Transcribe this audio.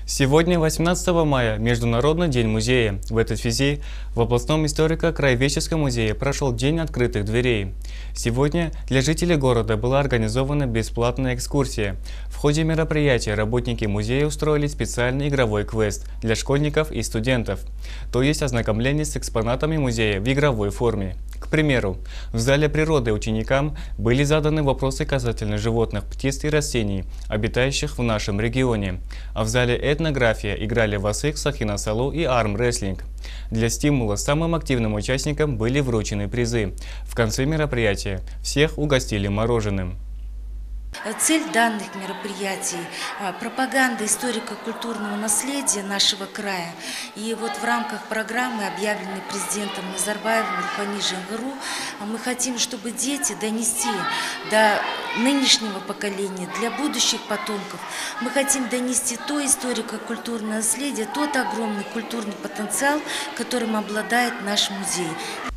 Сегодня, 18 мая, Международный день музея. В этой связи в областном историко-краеведческом музее прошел День открытых дверей. Сегодня для жителей города была организована бесплатная экскурсия. В ходе мероприятия работники музея устроили специальный игровой квест для школьников и студентов, то есть ознакомление с экспонатами музея в игровой форме. К примеру, в зале природы ученикам были заданы вопросы касательно животных, птиц и растений, обитающих в нашем регионе, а в зале этнография играли в асык, сахинасалу и армрестлинг. Для стимула самым активным участникам были вручены призы. В конце мероприятия всех угостили мороженым. Цель данных мероприятий – пропаганда историко-культурного наследия нашего края. И вот в рамках программы, объявленной президентом Назарбаевым Рухани Жаңғыру, мы хотим, чтобы дети донести до нынешнего поколения, для будущих потомков. Мы хотим донести то историко-культурное наследие, тот огромный культурный потенциал, которым обладает наш музей.